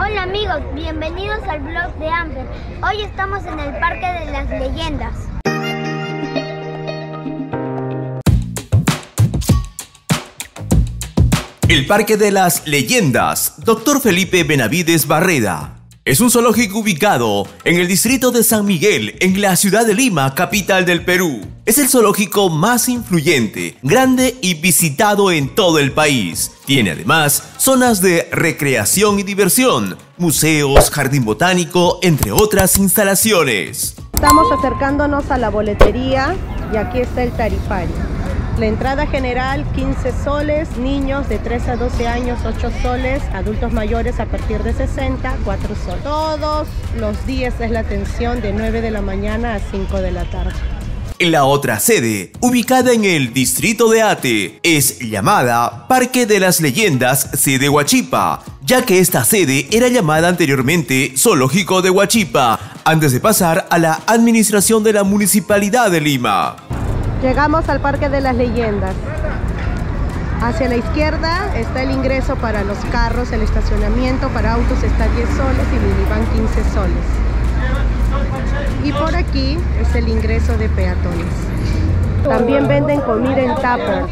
Hola amigos, bienvenidos al blog de Amber. Hoy estamos en el Parque de las Leyendas. El Parque de las Leyendas, Dr. Felipe Benavides Barreda. Es un zoológico ubicado en el distrito de San Miguel, en la ciudad de Lima, capital del Perú. Es el zoológico más influyente, grande y visitado en todo el país. Tiene además zonas de recreación y diversión, museos, jardín botánico, entre otras instalaciones. Estamos acercándonos a la boletería y aquí está el tarifario. La entrada general 15 soles, niños de 3 a 12 años 8 soles, adultos mayores a partir de 60, 4 soles. Todos los días es la atención de 9 de la mañana a 5 de la tarde. La otra sede, ubicada en el distrito de Ate, es llamada Parque de las Leyendas Sede Huachipa, ya que esta sede era llamada anteriormente Zoológico de Huachipa, antes de pasar a la administración de la Municipalidad de Lima. Llegamos al Parque de las Leyendas. Hacia la izquierda está el ingreso para los carros, el estacionamiento para autos está 10 soles y minivan 15 soles. Y por aquí es el ingreso de peatones. También venden comida en tupper.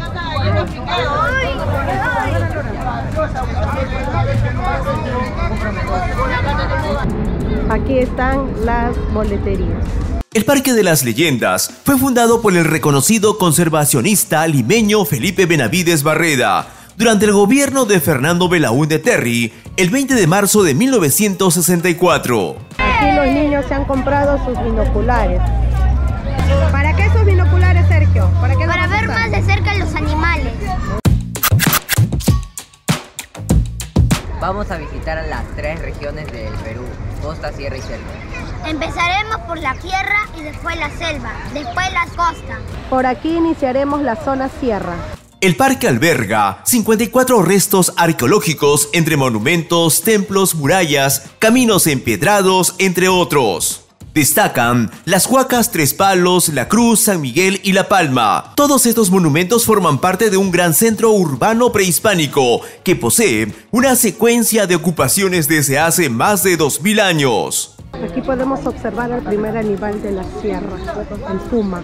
Aquí están las boleterías. El Parque de las Leyendas fue fundado por el reconocido conservacionista limeño Felipe Benavides Barreda durante el gobierno de Fernando Belaúnde Terry el 20 de marzo de 1964. Aquí los niños se han comprado sus binoculares. ¿Para qué esos binoculares, Sergio? Para ver más de cerca los animales. Vamos a visitar a las 3 regiones del Perú, costa, sierra y selva. Empezaremos por la sierra y después la selva, después la costa. Por aquí iniciaremos la zona sierra. El parque alberga 54 restos arqueológicos entre monumentos, templos, murallas, caminos empedrados, entre otros. Destacan las Huacas Tres Palos, La Cruz, San Miguel y La Palma. Todos estos monumentos forman parte de un gran centro urbano prehispánico que posee una secuencia de ocupaciones desde hace más de 2000 años. Aquí podemos observar el primer animal de la sierra, el puma.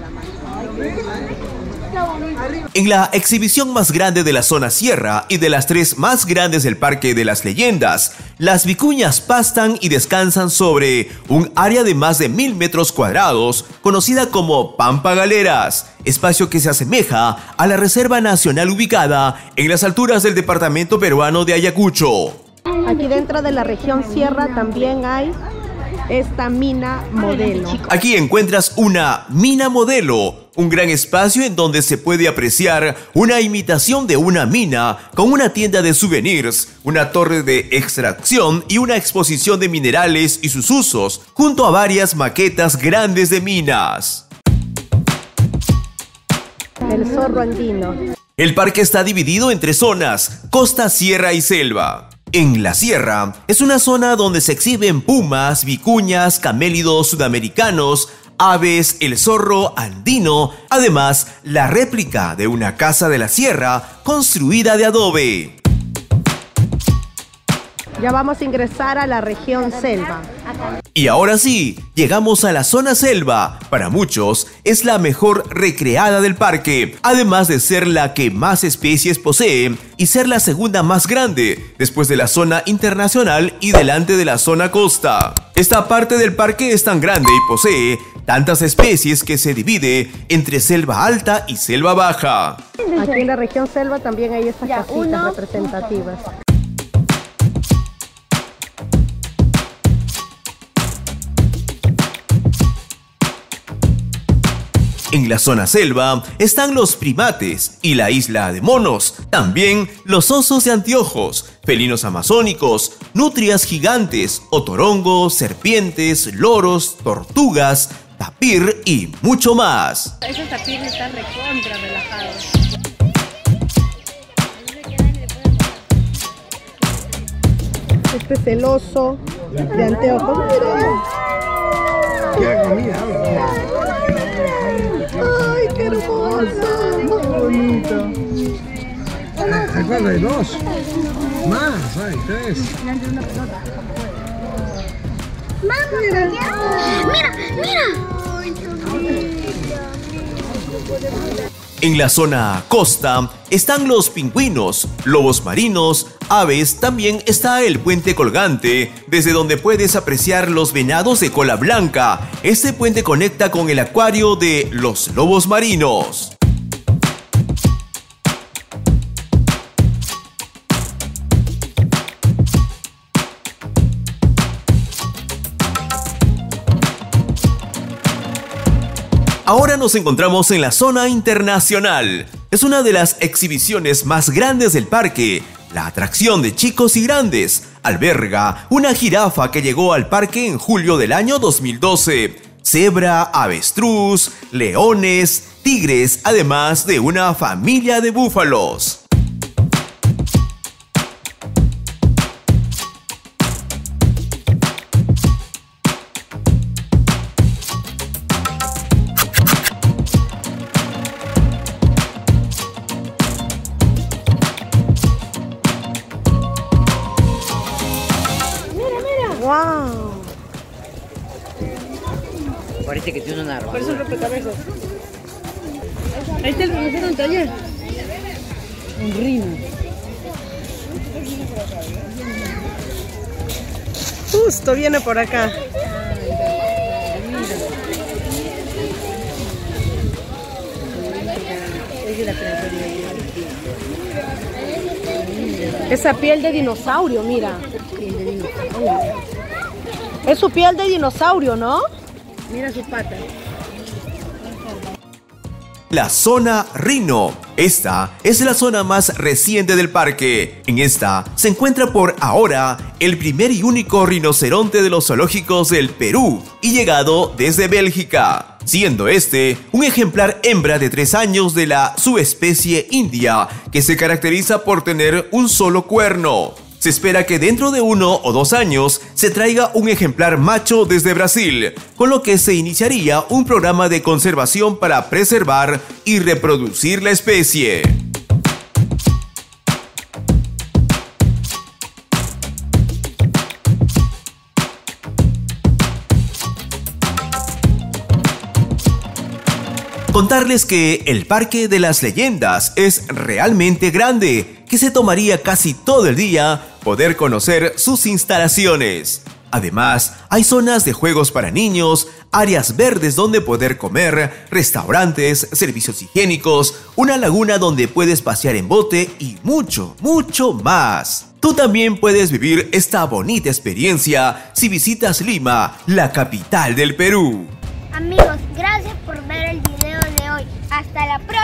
En la exhibición más grande de la zona sierra y de las 3 más grandes del Parque de las Leyendas, las vicuñas pastan y descansan sobre un área de más de 1000 metros cuadrados, conocida como Pampa Galeras, espacio que se asemeja a la Reserva Nacional ubicada en las alturas del departamento peruano de Ayacucho. Aquí dentro de la región sierra también hay esta mina modelo. Aquí encuentras una mina modelo, un gran espacio en donde se puede apreciar una imitación de una mina con una tienda de souvenirs, una torre de extracción y una exposición de minerales y sus usos, junto a varias maquetas grandes de minas. El zorro andino. El parque está dividido en 3 zonas, costa, sierra y selva. En la sierra es una zona donde se exhiben pumas, vicuñas, camélidos sudamericanos, aves, el zorro andino, además la réplica de una casa de la sierra construida de adobe. Ya vamos a ingresar a la región selva. Y ahora sí, llegamos a la zona selva. Para muchos es la mejor recreada del parque, además de ser la que más especies posee y ser la segunda más grande, después de la zona internacional y delante de la zona costa. Esta parte del parque es tan grande y posee tantas especies que se divide entre selva alta y selva baja. Aquí en la región selva también hay estas casitas representativas. En la zona selva están los primates y la isla de monos, también los osos de anteojos, felinos amazónicos, nutrias gigantes, otorongos, serpientes, loros, tortugas, tapir y mucho más. Esos tapires están recontra relajados. Este es el oso de anteojos. ¡Qué comida! ¡Ay, qué hermoso! ¡Qué bonito! Recuerda, hay dos. Más, hay tres. ¡Vamos allá! ¡Mira, mira! En la zona costa están los pingüinos, lobos marinos, aves, también está el puente colgante, desde donde puedes apreciar los venados de cola blanca. Este puente conecta con el acuario de los lobos marinos. Ahora nos encontramos en la zona internacional. Es una de las exhibiciones más grandes del parque. La atracción de chicos y grandes alberga una jirafa que llegó al parque en julio del año 2012. Cebra, avestruz, leones, tigres, además de una familia de búfalos. ¡Wow! Parece que tiene una armadura. Parece un rompecabezas. Ahí está el rinoceronte en taller. Un rino. Justo viene por acá. Esa piel de dinosaurio, mira. Es su piel de dinosaurio, ¿no? Mira sus patas. La zona Rino. Esta es la zona más reciente del parque. En esta se encuentra por ahora el primer y único rinoceronte de los zoológicos del Perú y llegado desde Bélgica, siendo este un ejemplar hembra de 3 años de la subespecie india, que se caracteriza por tener un solo cuerno. Se espera que dentro de 1 o 2 años se traiga un ejemplar macho desde Brasil, con lo que se iniciaría un programa de conservación para preservar y reproducir la especie. Contarles que el Parque de las Leyendas es realmente grande, que se tomaría casi todo el día poder conocer sus instalaciones. Además, hay zonas de juegos para niños, áreas verdes donde poder comer, restaurantes, servicios higiénicos, una laguna donde puedes pasear en bote y mucho, mucho más. Tú también puedes vivir esta bonita experiencia si visitas Lima, la capital del Perú. Amigos, gracias por ver el video de hoy. Hasta la próxima.